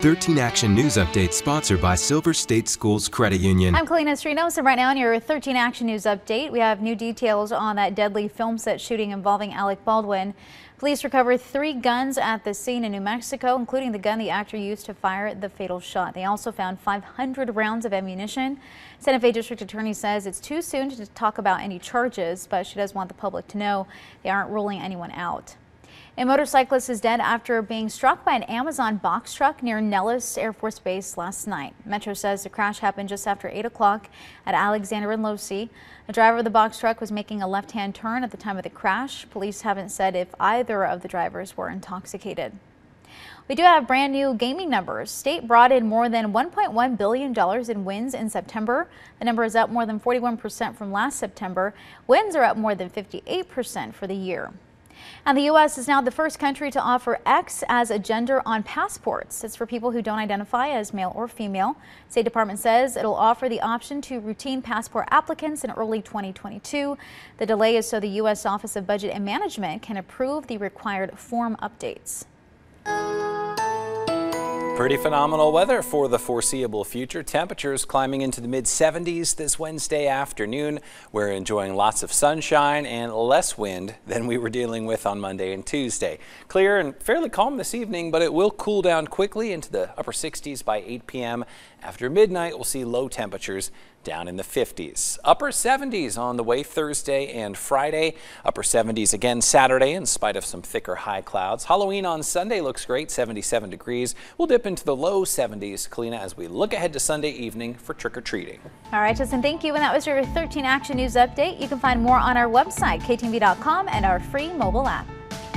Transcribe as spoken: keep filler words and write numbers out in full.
thirteen Action News Update sponsored by Silver State Schools Credit Union. I'm Kalina Strinos, and right now in your thirteen Action News Update, we have new details on that deadly film set shooting involving Alec Baldwin. Police recovered three guns at the scene in New Mexico, including the gun the actor used to fire the fatal shot. They also found five hundred rounds of ammunition. Santa Fe District Attorney says it's too soon to talk about any charges, but she does want the public to know they aren't ruling anyone out. A motorcyclist is dead after being struck by an Amazon box truck near Nellis Air Force Base last night. Metro says the crash happened just after eight o'clock at Alexander and Losee. The driver of the box truck was making a left-hand turn at the time of the crash. Police haven't said if either of the drivers were intoxicated. We do have brand new gaming numbers. State brought in more than one point one billion dollars in wins in September. The number is up more than forty-one percent from last September. Wins are up more than fifty-eight percent for the year. And the U S is now the first country to offer X as a gender on passports. It's for people who don't identify as male or female. State Department says it'll offer the option to routine passport applicants in early twenty twenty-two. The delay is so the U S Office of Budget and Management can approve the required form updates. Pretty phenomenal weather for the foreseeable future. Temperatures climbing into the mid seventies this Wednesday afternoon. We're enjoying lots of sunshine and less wind than we were dealing with on Monday and Tuesday. Clear and fairly calm this evening, but it will cool down quickly into the upper sixties by eight p m After midnight, we'll see low temperatures down in the fifties. Upper seventies on the way Thursday and Friday. Upper seventies again Saturday in spite of some thicker high clouds. Halloween on Sunday looks great, seventy-seven degrees. We'll dip into the low seventies, Kalina, as we look ahead to Sunday evening for trick-or-treating. All right, Justin, thank you. And that was your thirteen Action News Update. You can find more on our website, K T N V dot com, and our free mobile app.